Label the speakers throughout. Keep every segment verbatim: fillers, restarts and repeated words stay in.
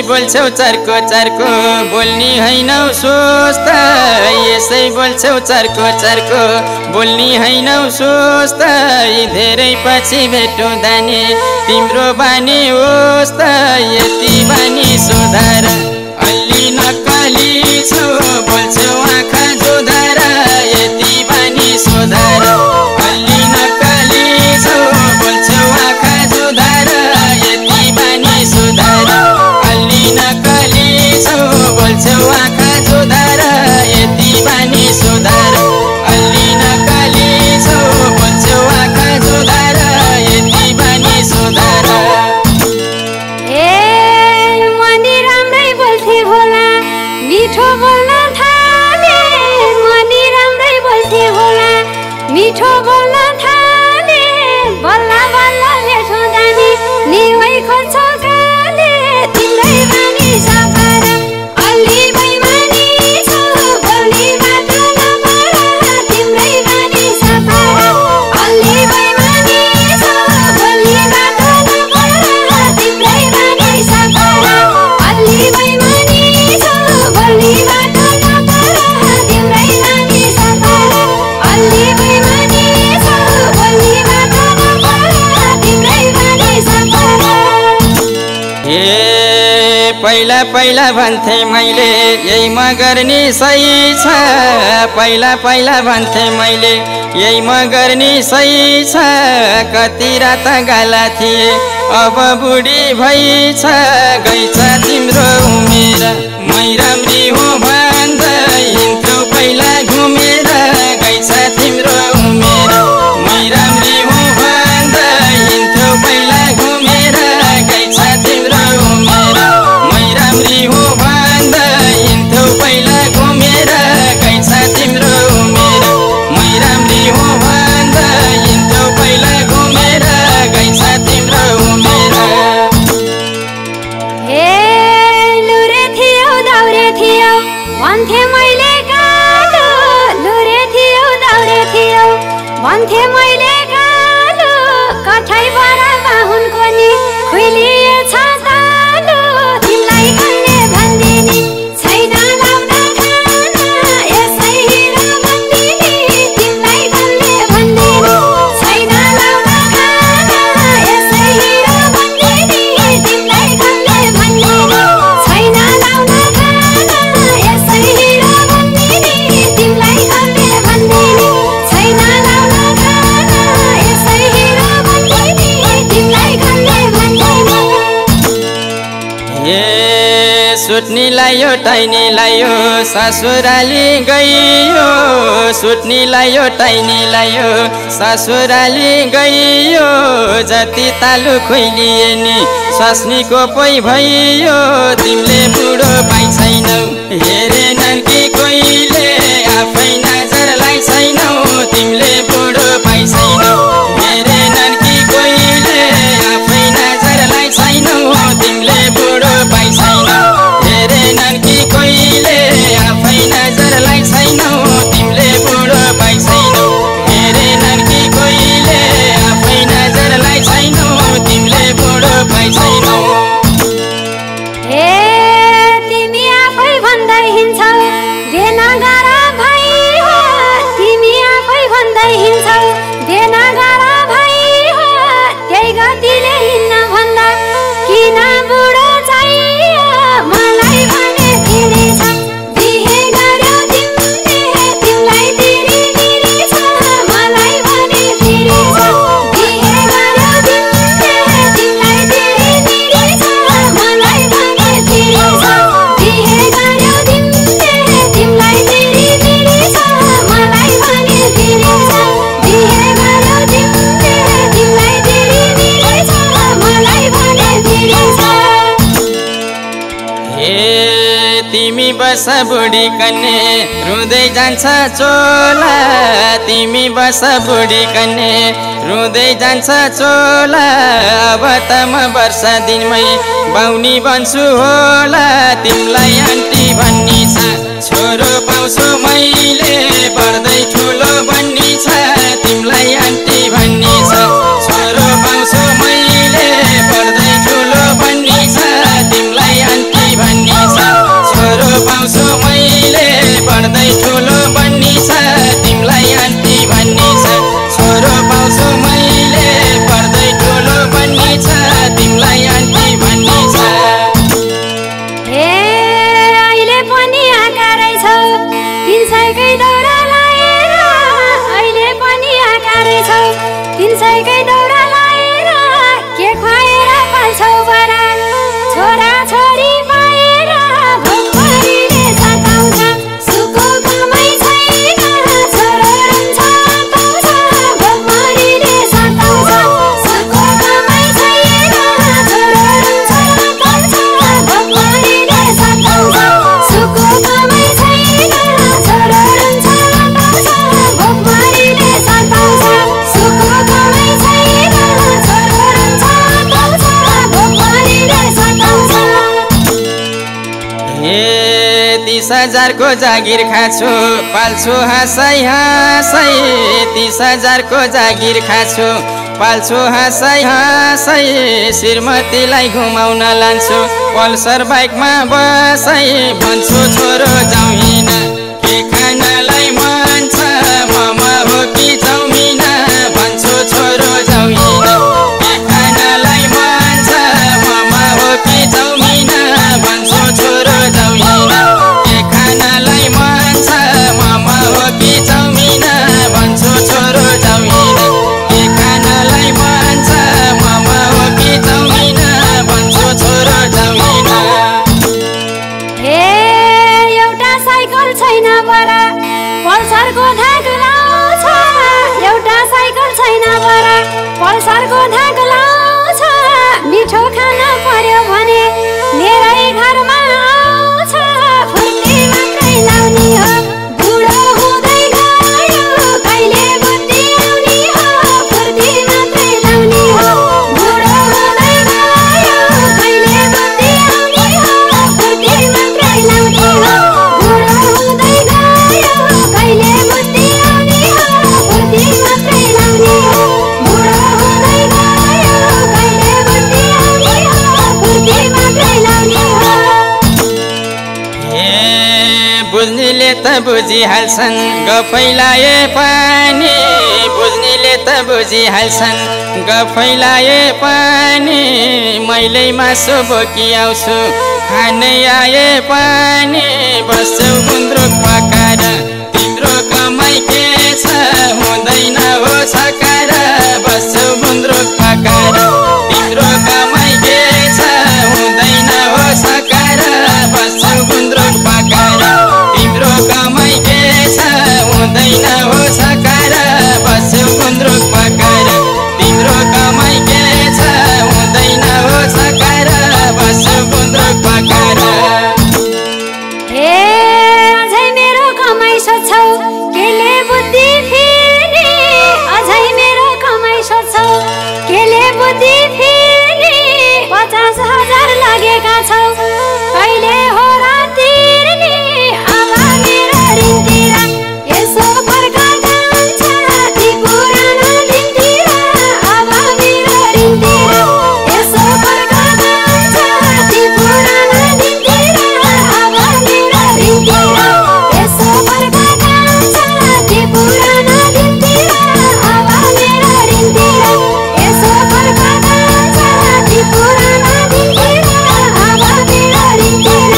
Speaker 1: बोल्छौ चर्को चर्को बोल्नी हैनौ स्वस्थ यसै बोल्छौ चर्को चर्को बोल्नी हैनौ स्वस्थ धेरै पछि भेटुँदा नि तिम्रो बानी होस् त यति बानी सुधार अलि नक्कली छौ बोल्छौ आँखा जोधार यति बानी सुधार अलि नक्कली छौ बोल्छौ आँखा जोधार यति बानी सुधार अलि नक्कली छौ बोल्छौ आँखा जोधार यति बानी सुधार अलि नक्कली छौ बोल्छौ आँखा जोधार यति बानी सुधार
Speaker 2: मिठो बोल्न थाले मनी राम्रै बोल्थे होला मिठो बोल्न थाले बल्ल बल्ल भेट्छौ जाने निवै खोज्छौ काले तिम्रै बानी सफार अलि बैमानी छौ बोल्ने बाटो नपर तिम्रै बानी सफार अलि बैमानी छौ बोल्ने बाटो नपर तिम्रै बानी सफार अलि बैमानी छौ बोल्ने बाटो नपर तिम्रै बानी सफार अलि बैमानी छौ बोल्ने बाटो नपर तिम्रै बानी सफार
Speaker 1: ए पहिला पहिला भन्थे मैले यही म गर्ने सही छ पहिला पहिला भन्थे मैले यही म गर्ने सही छ कति रात गाला थिए अब बुढी भई छ गइछ तिम्रो उमेर मै राम्री हो भन्दै हिँड्थ्यौ पहिला घुमेर गइछ तिम्रो उमेर मै राम्री हो भन्दै हिँड्थ्यौ पहिला घुमेर गइछ तिम्रो उमेर मै राम्री हो भन्दै हिँड्थ्यौ पहिला घुमेर गइछ तिम्रो उमेर मै राम्री हो भन्दै हिँड्थ्यौ पहिला घुमेर गइछ तिम्रो उमेर
Speaker 2: भन्थे मैले कालो लुरे थियो दाउरे थियो भन्थे मैले कालो कठै बरामा हुनको नि खुइलिएछ तालो तिमीलाई कसले भन्दिने छैन लाउन खाना यसै हिरो भन्दिने तिमीलाई कसले भन्दिने छैन लाउन खाना यसै हिरो भन्दिने तिमीलाई कसले भन्दिने छैन लाउन खाना यसै हिरो भन्दिने तिमीलाई कसले भन्दिने छैन लाउन खाना यसै हिरो भन्दिने तिमीलाई कसले भन्दिने
Speaker 1: ए सुट्नी लायो टाइनी लायो ससुराली गइयो सुट्नी लायो टाइनी लायो ससुराली गइयो जति तालु खुइलिए नि स्वास्नीको पै भइयो तिमीले बुढो पाइ छैनौ हेरेनन् कि कोहीले आफै नजरलाई छैनौ तिमीले बुढो पाइ छैनौ हेरेनन् कि कोहीले आफै नजरलाई छैनौ तिमीले बुढो पाइ छैनौ हेरेनन् कि कोहीले आफै नजरलाई छैनौ तिमीले बुढो पाइ छैनौ हेरेनन् कि कोहीले आफै नजरलाई छैनौ तिमीले बुढो पाइ छैनौ
Speaker 2: हे तिमी आफै भन्दै हिँड्छौ बेनगारा भाइ हो तिमी आफै भन्दै हिँड्छौ बेनगारा भाइ हो त्यही गतिले हिँड्न भन्दा किन बुढो चाहियो मलाई भने फेरि छ बिहे गर्यो तिमीले तिमीलाई तिरी मिरी छ मलाई भने फेरि छ बिहे गर्यो तिमीले तिमीलाई तिरी मिरी छ मलाई भने फेरि छ बिहे गर्यो तिमीले तिमीलाई तिरी मिरी छ मलाई भने फेरि छ बिहे गर्यो तिमीले तिमीलाई तिरी मिरी छ मलाई भने फेरि छ
Speaker 1: हे तिमी बस बुढी कन्ने रुँदै जान्छ चोला तिमी बस बुढी कन्ने रुँदै जान्छ चोला अब त म वर्ष दिनमै बाउनी बन्छु होला तिमीलाई आन्टी भन्नी छ छोरो पाउँछु मैले बढ्दै ठुलो बन्नी छ तिमीलाई आन्टी भन्नी छ छोरो पाउँछु मैले बढ्दै ठुलो बन्नी छ तिमीलाई आन्टी हजारको जागिर खाछु पाल्छु हाँसै हाँसै तीस हजारको जागिर खाछु पाल्छु हाँसै हाँसै श्रीमतीलाई घुमाउन लान्छु पल्सर बाइकमा बसै भन्छु छोरो जाउँ हिँड के खानलाई मन छ मोमो हो कि चाउमिन भन्छु छोरो जाउँ हिँड के खानलाई मन छ मोमो हो कि चाउमिन भन्छु छोरो जाउँ हिँड के खानलाई मन छ मोमो हो कि चाउमिन भन्छु छोरो जाउँ हिँड के खानलाई मन छ मोमो हो कि चाउमिन भन्छु छोरो जाउँ हिँड।
Speaker 2: हे एउटा साइकल छैन बरा पल्सरको धाक लाउँछ एउटा साइकल छैन बरा पल्सरको धाक लाउँछ मिठो खाना पर्यो भने मेरै घरमा आउँछ फुर्ती मात्रै लाउने हो बुढो हुँदै गयो कहिले बुद्धि आउने हो फुर्ती मात्रै लाउने हो बुढो हुँदै गयो कहिले बुद्धि आउने हो फुर्ती मात्रै लाउने हो बुढो हुँदै गयो कहिले बुद्धि आउने हो फुर्ती मात्रै लाउने हो बुढो हुँदै गयो कहिले बुद्धि आउने हो फुर्ती मात्रै लाउने हो।
Speaker 1: ए बुझ्नेले त बुझिहाल्छन् गफैलाए पनि बुझ्नेले त बुझिहाल्छन् गफैलाए पनि मैले मासु बोकी आउँछु खानै आए पनि बस्छौ गुन्द्रुक पकाएर तिम्रो कमाइ के छ हुँदैन हो सकार बस्छौ गुन्द्रुक पकाएर तिम्रो कमाइ के छ हुँदैन हो सकार बस्छौ गुन्द्रुक पकाएर तिम्रो कमाइ के छ हुँदैन हो सकार बस्छौ गुन्द्रुक पकाएर तिम्रो कमाइ के छ हुँदैन हो सकार बस्छौ गुन्द्रुक पकाएर।
Speaker 2: हे अझै मेरो कमाइ सोध्छौ केले बुद्धि फेरि अझै मेरो कमाइ सोध्छौ केले बुद्धि फेरि पचास हजार लागेका छौ कहिले हो र तिर्ने अब मेरो ऋणतिर यसो फर्का जान्छ ती पुरानो दिनतिर अब मेरो ऋणतिर यसो फर्का जान्छ ती पुरानो दिनतिर अब मेरो ऋणतिर यसो फर्का जान्छ ती पुरानो दिनतिर अब मेरो ऋणतिर यसो फर्का जान्छ ती पुरानो दिनतिर अब मेरो ऋणतिर।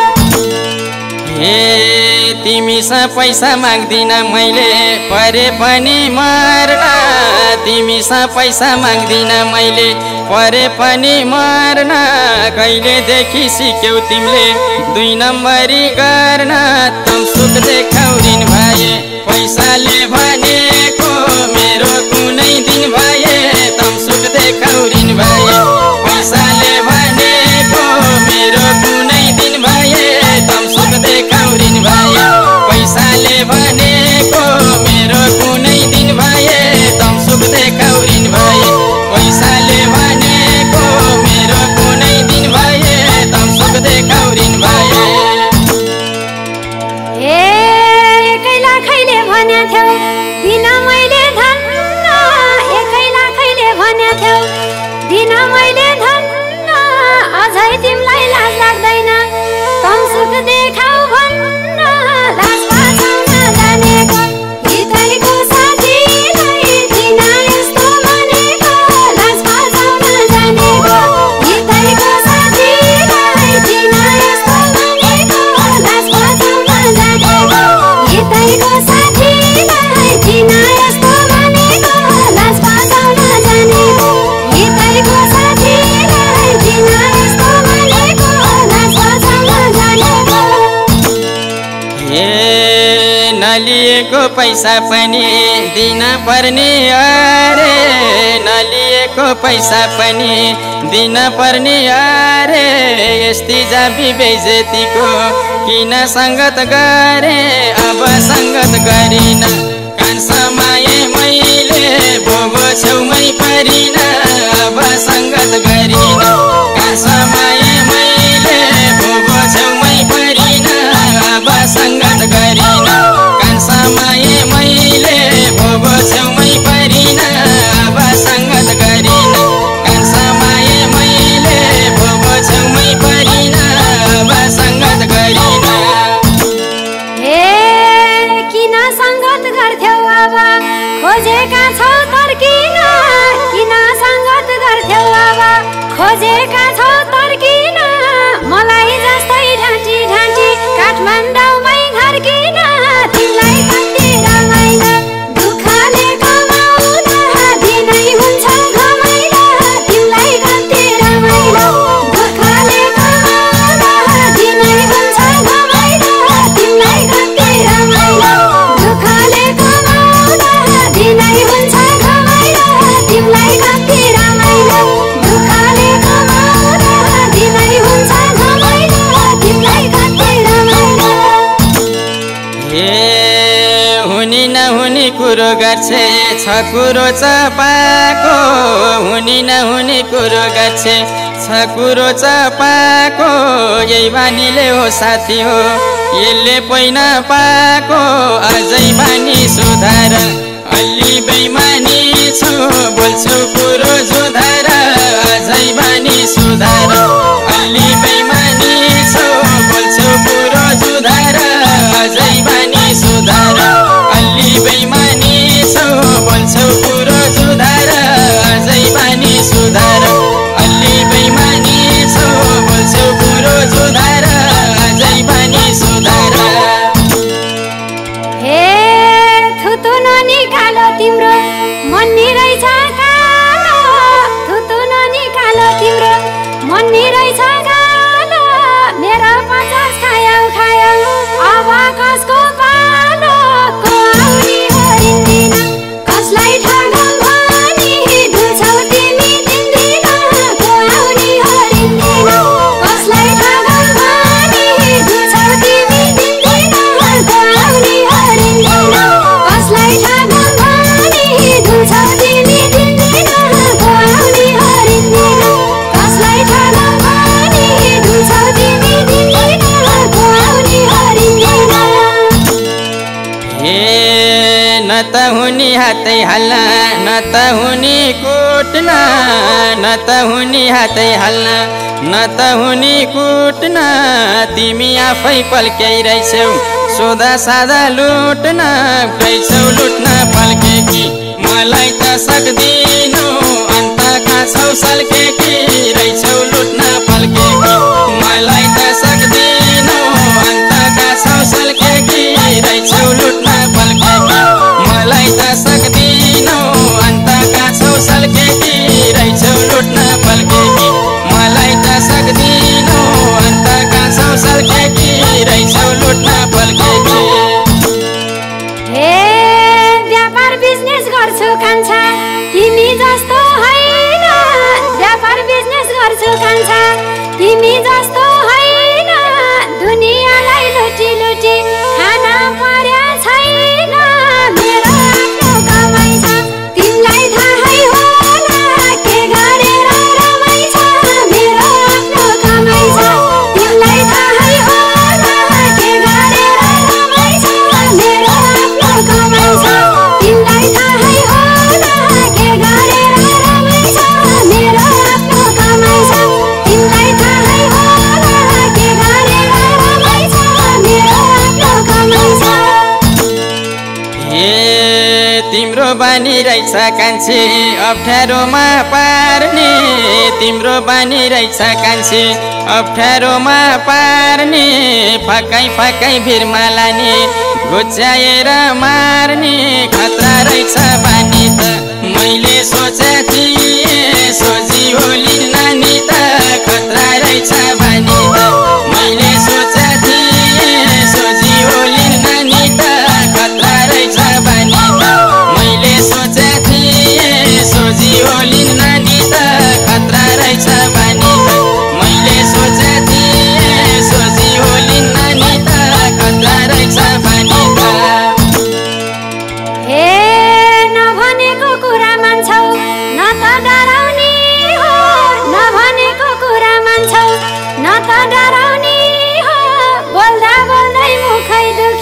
Speaker 1: ए तिमीसँग पैसा माग्दिन मैले परे पनि मर्न तिमीसँग पैसा माग्दिन मैले परे पनि मर्न कहिलेदेखि सिक्यौ तिमीले दुई नम्बरी गर्न तम सुख देखाउरिन भए पैसाले भनेको मेरो कुनै दिन भए तम सुख देखाउरिन भए पैसाले भनेको मेरो कुनै दिन भए तम सुख देखाउरिन भए पैसाले भनेको मेरो कुनै दिन भए तम सुख देखाउरिन भए पैसाले भनेको मेरो कुनै दिन भए तम सुख देखाउरिन भए।
Speaker 2: ए एकै लाखैले भन्या थियौ दिन मैले धन्न एकै लाखैले भन्या थियौ दिन मैले धन्न अझै तिमीलाई लाज लाग्दैन तम सुख देखाउ भन्न लाज पाछाउन जानेको हितैको साथीलाई किन यस्तो भनेको लाज पाछाउन जानेको हितैको साथीलाई किन यस्तो भनेको लाज पाछाउन जानेको हितैको साथीलाई किन यस्तो भनेको लाज पाछाउन जानेको हितैको साथीलाई किन यस्तो भनेको लाज पाछाउन जानेको।
Speaker 1: ए नलिएको पैसा पनि दिन पर्ने अरे नलिएको पैसा पनि दिन पर्ने अरे यस्ती जाबी बेइज्जतीको किन सङ्गत गरे अब सङ्गत गरिन कान समाए मैले भोगो छेउमै परिन अब सङ्गत गरिन कान समाए मैले भोगो छेउमै परिन अब
Speaker 2: खोजेका छौ तर्किन किन सङ्गत गर्थ्यौ अब खोजेका छौ तर्किन मलाई जस्तै ढाँटी ढाँटी काठमाडौँमै घर किन तिमीलाई कति रमाइलो दुःखले कमाउन दिनै हुन्छ घमाइलो तिमीलाई कति रमाइलो दुःखले कमाउन दिनै हुन्छ घमाइलो तिमीलाई कति रमाइलो दुःखले कमाउन दिनै हुन्छ घमाइलो तिमीलाई कति रमाइलो दुःखले कमाउन दिनै हुन्छ घमाइलो तिमीलाई कति रमाइलो
Speaker 1: ए हुने नहुने कुरो गर्छे छ कुरो चपाको हुने नहुने कुरो गर्छे छ कुरो चपाको यही बानीले हो साथी हो यसले पहिना पाको अझै बानी सुधार अलि बेइमानी छु बोल्छु कुरो सुधार अझै बानी सुधार अलि बेइमानी छु बोल्छु कुरो सुधार अझै बानी सुधार अलि बेइमानी छु बोल्छु कुरो सुधार अझै बानी सुधार अलि बेइमानी छु बोल्छु कुरो सुधार अझै बानी सुधार
Speaker 2: हे थुतु ननिकालो तिम्रो मन्नी रहेछ कालो थुतु ननिकालो तिम्रो मन्नी रहेछ कालो मेरो पचास खायौ खायौ अब कसको पालो को आउने हरिन्दिन कसलाई ठगौ भनी दुछौ तिमी दिन्दिन को आउने हरिन्दिन कसलाई ठगौ भनी दुछौ तिमी दिन्दिन को आउने हरिन्दिन कसलाई ठगौ भनी दुछौ तिमी दिन्दिन को आउने हरिन्दिन कसलाई ठगौ भनी दुछौ तिमी दिन्दिन को आउने हरिन्दिन
Speaker 1: हे न त हुने हातै हाल्न न त हुने कुट्न न त हुने हातै हाल्न न त हुने कुट्न तिमी आफै पल्क्याइरहेछौ सोधा सादा लुट्न गइछौ लुट्न पल्केकी मलाई त सक्दिनौ अन्त खाछौ सल्केकी रहेछौ लुट्न पल्केकी मलाई त सक्दिनौ अन्त खाछौ सल्केकी रहेछौ लुट्न पल्केकी मलाई त सक्दिनौ अन्त खाछौ सल्केकी रहेछौ लुट्न पल्केकी मलाई त सक्दिनौ अन्त खाछौ सल्केकी रहेछौ लुट्न पल्केकी
Speaker 2: हे व्यापार बिजनेस गर्छु कान्छा तिमी जस्तो होइन व्यापार बिजनेस गर्छु कान्छा तिमी जस्तो होइन दुनियाँलाई लुटी लुटी खाना पर्या छैन मेरो आफ्नो कमाइ छ तिमीलाई थाहै होला के गरेर रमाइ छ मेरो आफ्नो कमाइ छ तिमीलाई थाहै होला के गरेर रमाइ छ मेरो आफ्नो कमाइ छ तिमीलाई थाहै होला के गरेर रमाइ छ मेरो आफ्नो कमाइ छ तिमीलाई थाहै होला के गरेर रमाइ छ मेरो आफ्नो कमाइ छ
Speaker 1: हे तिम्रो बानी रहेछ कान्छी अप्ठ्यारोमा पार्ने तिम्रो बानी रहेछ कान्छी अप्ठ्यारोमा पार्ने फकाइ फकाइ भिरमा लाने घुच्याएर मार्ने खतरा रहेछ बानी त मैले सोचे थिएँ सोझी होलिन् नानी त खतरा रहेछ बानी त मैले सोचे थिएँ सोझी होलिन् नानी त खतरा रहेछ बानी त मैले सोचे थिएँ सोझी होलिन् नानी त खतरा रहेछ बानी त मैले सोचे थिएँ सोझी होलिन् नानी त खतरा रहेछ बानी त
Speaker 2: हे नभनेको कुरा मान्छौ न त डराउने हो नभनेको कुरा मान्छौ न त डराउने हो बोल्दा बोल्दै मुखै दुख